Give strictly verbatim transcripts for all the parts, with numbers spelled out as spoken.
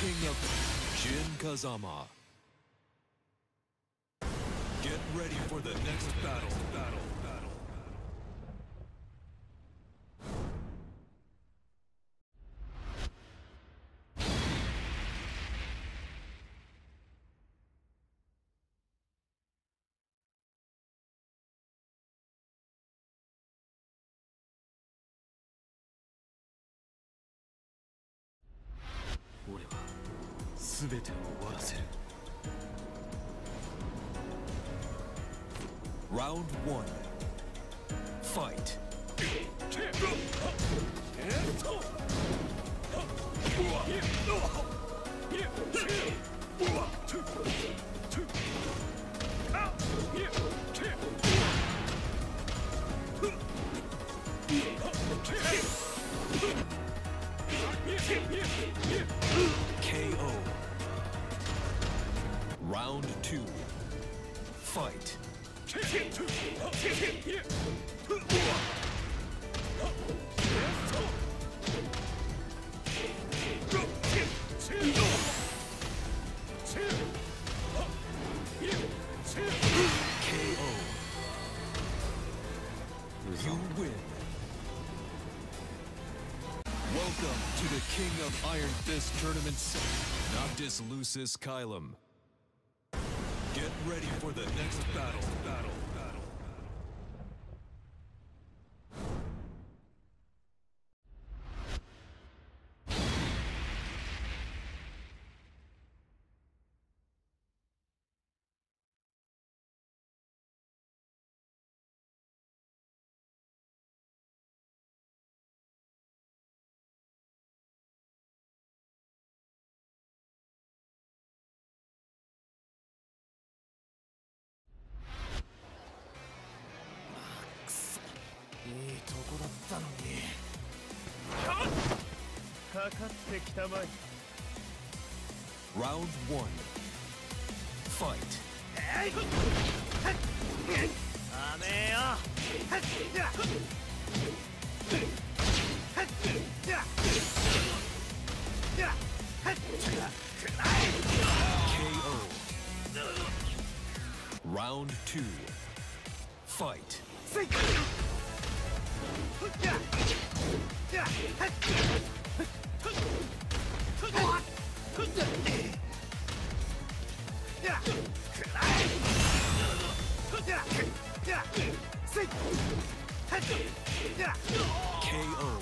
king of Shin Kazama. Get ready for the next battle. Battle. Battle. Round one. Fight. K O. Round two. Fight. K O. You win. Welcome to the King of Iron Fist tournaments, Noctis Lucis Kylum. Get ready for the next battle. Battle. Battle. Round one. Fight. K O. Round two. Fight. K O.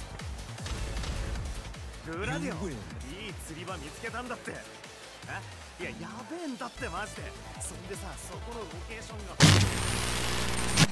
グラディオン、いい釣り場見つけたんだって。あ、いや、やべえんだってマジで。そんでさ、そこのロケーションが。